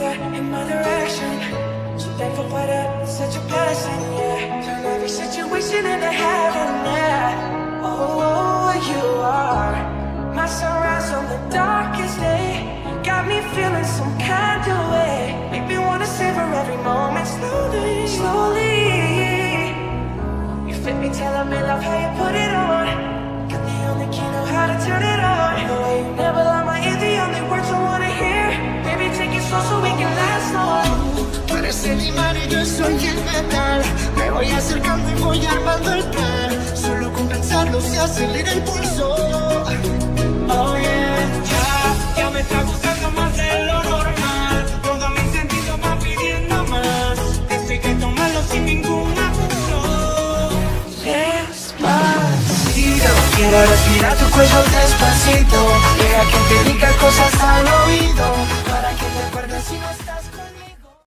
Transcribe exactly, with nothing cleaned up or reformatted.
that in my direction. So thankful for that, it's such a blessing, yeah. Turn every situation into heaven, yeah. Oh, you are my sunrise on the darkest day. Got me feeling some kind of way. Make me wanna savor every moment slowly, slowly. You fit me, telling me love how you put it on. Got the only key, know how to turn it on. The way you never lie my ear, the only words I wanna hear. Baby, take it slow so we can last long. Tú eres el imán y yo soy el metal. Me voy acercando y voy armando el plan. Solo con pensarlo se acelera el pulso. Oh yeah, ya, ya me está gustando más de lo normal. Todos mis sentidos van pidiendo más. Esto hay que tomarlo sin ningún apuro. Despacito, Quiero respirar tu cuello despacito. Deja que te